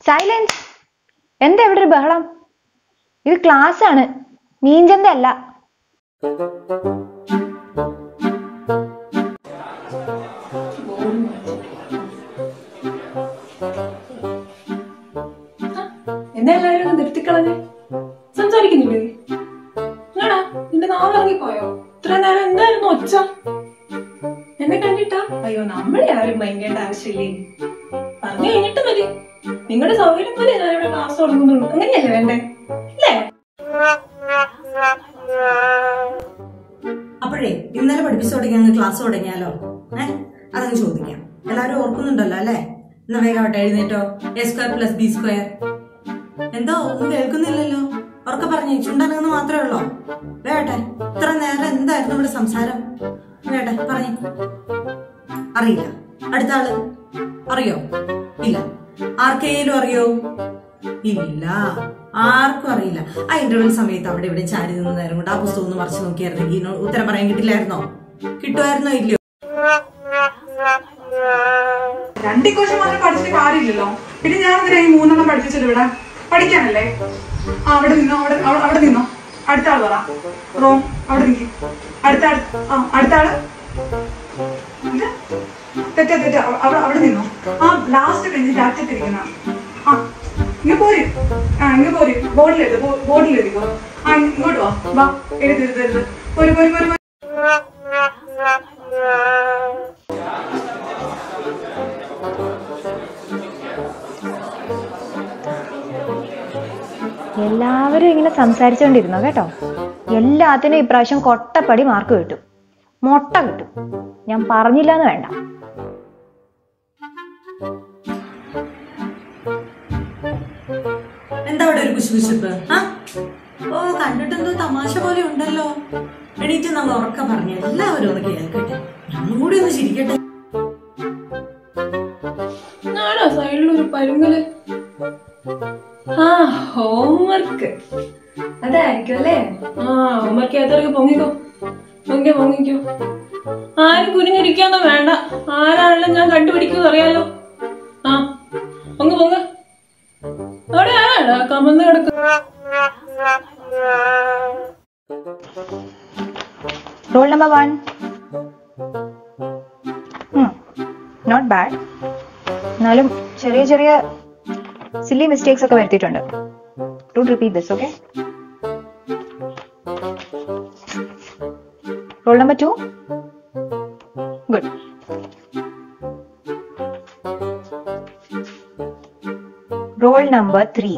Silence. എന്താ ഇവിടെ ഒരു ബഹളം? ഇത് ക്ലാസ് ആണ്, മീൻചന്ത അല്ല. എന്താ എല്ലാവരും നിർത്തിക്കളഞ്ഞ് സംസാരിക്കുന്നില്ലേ? എന്നാടാ നിന്റെ നാവിറങ്ങിപ്പോയോ? ഇത്ര നേരം എന്തായിരുന്നു ഒച്ച? എന്നെ കണ്ടിട്ടാ? അയ്യോ, നമ്മളെ ആരും ഭയങ്കര ആവശ്യമില്ലേ, പറഞ്ഞു കഴിഞ്ഞിട്ട് മതി. നിങ്ങളുടെ സൗകര്യം പോലെ ഞാനിവിടെ ക്ലാസ് തുടങ്ങുന്നുള്ളൂ. അങ്ങനെയല്ലേ വേണ്ടേ? അല്ലേ? അപ്പോഴേ ഇന്നലെ പഠിപ്പിച്ചു തുടങ്ങിയ ക്ലാസ് തുടങ്ങിയാലോ? അതങ്ങ് ചോദിക്കാം. എല്ലാവരും ഓർക്കുന്നുണ്ടല്ലോ അല്ലേ? എന്നാ വേഗമാവട്ടെ, എഴുന്നേറ്റോ. a²+b². എന്തോ ഒന്നും കേൾക്കുന്നില്ലല്ലോ. ഉറക്കെ പറഞ്ഞേ, ചുണ്ടനങ്ങന്ന് മാത്രമേ ഉള്ളോ? വേട്ടെ, ഇത്ര നേരം എന്തായിരുന്നു ഇവിടെ സംസാരം? വേട്ടെ പറഞ്ഞേ. അറിയില്ല. അടുത്ത ആള് അറിയോ? ഇല്ല. ആർക്കെങ്കിലും അറിയോ? ഇല്ല, ആർക്കും അറിയില്ല. ആ ഇന്റർവെൽ സമയത്ത് അവിടെ ഇവിടെ ചാരി നിന്ന് നേരം കൊണ്ട് ആ പുസ്തകം ഒന്ന് മറിച്ച് നോക്കിയായിരുന്നെങ്കിൽ ഉത്തരം പറയാൻ കിട്ടില്ലായിരുന്നോ? കിട്ടുമായിരുന്നോ ഇല്ലയോ? 2 ഇക്വേഷൻ മാത്രം പഠിച്ചിട്ട് കാര്യമില്ലല്ലോ. പിന്നെ ഞാൻ എന്തിനാ ഈ 3 പഠിപ്പിച്ചത്? ഇവിടെ പഠിക്കാനല്ലേ? അവിടെ നിന്നോ, അവിടെ നിന്നോ. അടുത്ത ആള് പറ. റോങ്. അവിടെ നിൽക്കും. അടുത്ത ആള് തെറ്റാ. അവിടെ നിന്നോ. ആ ലാസ്റ്റ് ബെഞ്ചിന്റെ അറ്റത്തിരിക്കുന്ന. ഇങ്ങ് പോര്. ഇങ്ങ് പോര്. ബോർഡിൽ എഴുതിക്കോ. ഇങ്ങോട്ട് വാ. എഴുതരുത്. പോര്. എല്ലാവരും ഇങ്ങനെ സംസാരിച്ചുകൊണ്ടിരുന്നോ കേട്ടോ? എല്ലാത്തിനും ഇപ്രാവശ്യം കൊട്ടപ്പടി മാർക്ക് കിട്ടും, മൊട്ട കിട്ടും. ഞാൻ പറഞ്ഞില്ലാന്ന് വേണ്ട. എന്താ അവിടെ ഒരു കുശുകുശുപ്പ്? ഓ, കണ്ടിട്ടെന്തോ തമാശ പോലെ ഉണ്ടല്ലോ. എണീറ്റ് നമ്മൾ ഉറക്കം പറഞ്ഞു എല്ലാവരും ഒന്ന് കേൾക്കട്ടെ, ഒന്നും കൂടി ഒന്ന് ചിരിക്കട്ടെ. ആണോ സൈഡിലൊരു പരുങ്ങല്? ഹോംവർക്ക് അതായിരിക്കും അല്ലേ? ഹോംവർക്ക് ഏതൊക്കെ പൊങ്ങിക്കോ. ആരും കുനിഞ്ഞിരിക്കാന്നും വേണ്ട. ആരാണല്ലോ ഞാൻ കണ്ടുപിടിക്കുമെന്ന് അറിയാലോ. പൊങ്ങ്. അവിടെ ആരാണ് കമന്ന് കിടക്കുന്നത്? Roll number 1. Not bad. എന്നാലും ചെറിയ സില്ലി മിസ്റ്റേക്സ് ഒക്കെ വരുത്തിയിട്ടുണ്ട്. Don't repeat this, okay? Roll number 2. Good. Roll number 3.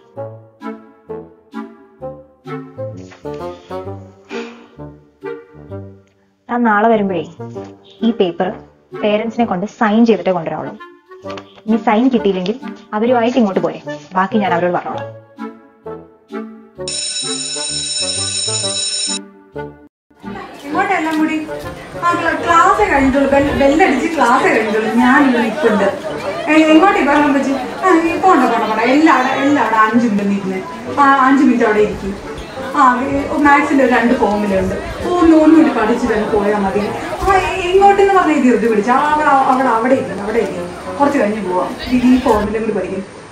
ഞാൻ നാളെ വരുമ്പോഴേ ഈ പേപ്പർ പേരൻസിനെ കൊണ്ട് സൈൻ ചെയ്തിട്ട് കൊണ്ടുവരാവുള്ളൂ. ഇനി സൈൻ കിട്ടിയില്ലെങ്കിൽ അവരുമായിട്ട് ഇങ്ങോട്ട് പോരെ, ബാക്കി ഞാൻ അവരോട് പറഞ്ഞോളാം. ഇങ്ങോട്ടെല്ലാം കൂടി ക്ലാസ് കഴിഞ്ഞിട്ടുള്ളൂ. ബെല്ലടിച്ച് ക്ലാസ് കഴിഞ്ഞിട്ടുള്ളൂ. ഞാനിവിടെ നിൽക്കുന്നുണ്ട്. ഇങ്ങോട്ട് ബഹളം വെച്ച് പോണ്ട. എല്ലാവിടെ 5 മിനിറ്റ് നിൽക്കുന്നത്. 5 മിനിറ്റ് അവിടെ ഇരിക്കും. മാത്സിന്റെ 2 ഫോമിലുണ്ട്. ഒന്നും കൂടി പഠിച്ചിട്ട് പോയാൽ മതി. ഇങ്ങോട്ടെന്ന് പറഞ്ഞ ഇത് പിടിച്ച അവിടെ ഇരിക്കും. കുറച്ച് കഴിഞ്ഞ് പോവാം. ഈ ഫോമിലും കൂടി പഠിക്കും.